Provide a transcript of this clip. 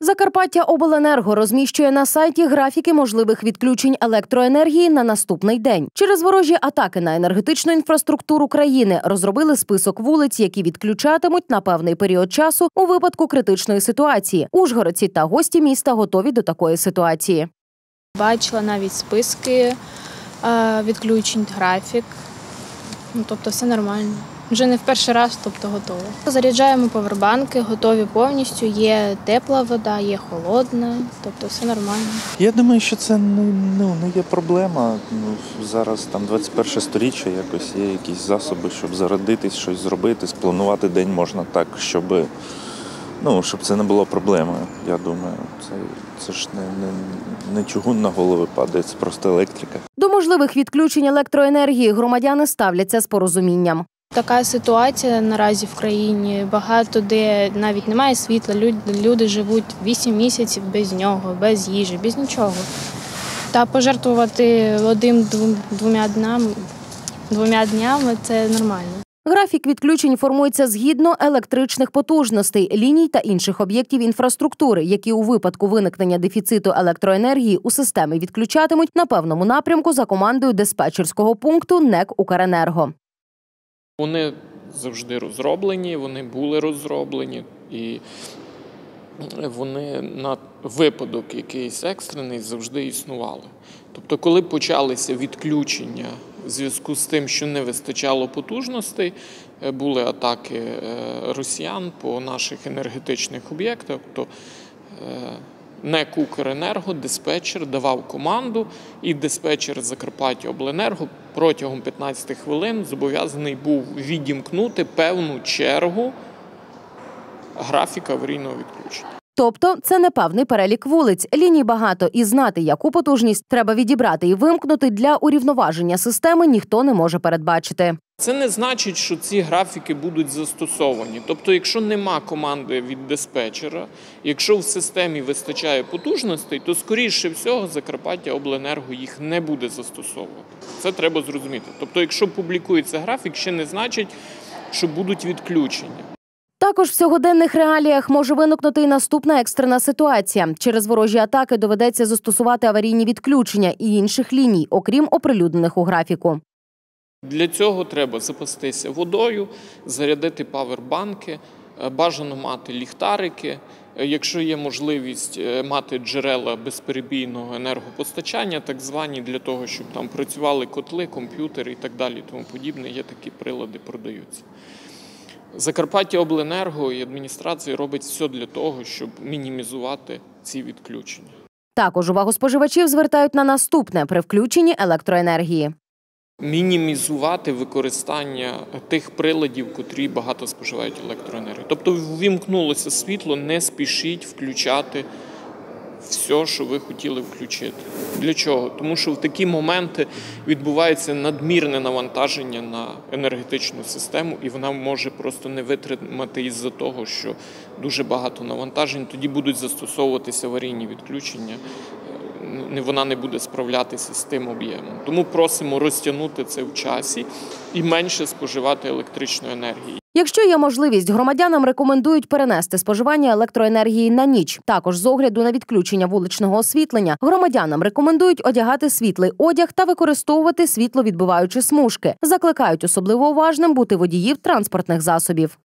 Закарпаттяобленерго розміщує на сайті графіки можливих відключень електроенергії на наступний день. Через ворожі атаки на енергетичну інфраструктуру країни розробили список вулиць, які відключатимуть на певний період часу у випадку критичної ситуації. Ужгородці та гості міста готові до такої ситуації. Бачила навіть списки відключень, графік. Тобто все нормально. Вже не в перший раз, тобто готово. Заряджаємо павербанки, готові повністю, є тепла вода, є холодна, тобто все нормально. Я думаю, що це не є проблема. Зараз там 21 сторіччя, якось є якісь засоби, щоб зарядитись, щось зробити, спланувати день можна так, щоб це не було проблемою, я думаю. Це ж не чугун на голови падає, це просто електрика. До можливих відключень електроенергії громадяни ставляться з порозумінням. Така ситуація наразі в країні. Багато де навіть немає світла, люди живуть 8 місяців без нього, без їжі, без нічого. Та пожертвувати двома днями – це нормально. Графік відключень формується згідно електричних потужностей, ліній та інших об'єктів інфраструктури, які у випадку виникнення дефіциту електроенергії у системі відключатимуть на певному напрямку за командою диспетчерського пункту НЕК «Укренерго». Вони завжди розроблені, вони були розроблені, і вони на випадок якийсь екстрений завжди існували. Тобто, коли почалися відключення в зв'язку з тим, що не вистачало потужностей, були атаки росіян по наших енергетичних об'єктах, то НЕК «Укренерго», диспетчер давав команду, і диспетчер Закарпаттяобленерго протягом 15 хвилин зобов'язаний був відімкнути певну чергу графіка аварійного відключення. Тобто це не певний перелік вулиць, ліній багато, і знати, яку потужність треба відібрати і вимкнути для урівноваження системи, ніхто не може передбачити. Це не значить, що ці графіки будуть застосовані. Тобто, якщо нема команди від диспетчера, якщо в системі вистачає потужностей, то, скоріше всього, Закарпаттяобленерго їх не буде застосовувати. Це треба зрозуміти. Тобто, якщо публікується графік, ще не значить, що будуть відключення. Також в сьогоденних реаліях може виникнути і наступна екстрена ситуація. Через ворожі атаки доведеться застосувати аварійні відключення і інших ліній, окрім оприлюднених у графіку. Для цього треба запастися водою, зарядити павербанки, бажано мати ліхтарики. Якщо є можливість мати джерела безперебійного енергопостачання, так звані, для того, щоб там працювали котли, комп'ютери і так далі, тому подібне, є такі прилади, продаються. Закарпаттяобленерго і адміністрація робить все для того, щоб мінімізувати ці відключення. Також увагу споживачів звертають на наступне при включенні електроенергії. Мінімізувати використання тих приладів, котрі багато споживають електроенергію. Тобто ввімкнулося світло, не спішіть включати все, що ви хотіли включити. Для чого? Тому що в такі моменти відбувається надмірне навантаження на енергетичну систему, і вона може просто не витримати із-за того, що дуже багато навантажень. Тоді будуть застосовуватися аварійні відключення, вона не буде справлятися з тим об'ємом. Тому просимо розтягнути це в часі і менше споживати електричної енергії. Якщо є можливість, громадянам рекомендують перенести споживання електроенергії на ніч. Також з огляду на відключення вуличного освітлення громадянам рекомендують одягати світлий одяг та використовувати світловідбиваючі смужки. Закликають особливо уважним бути водіїв транспортних засобів.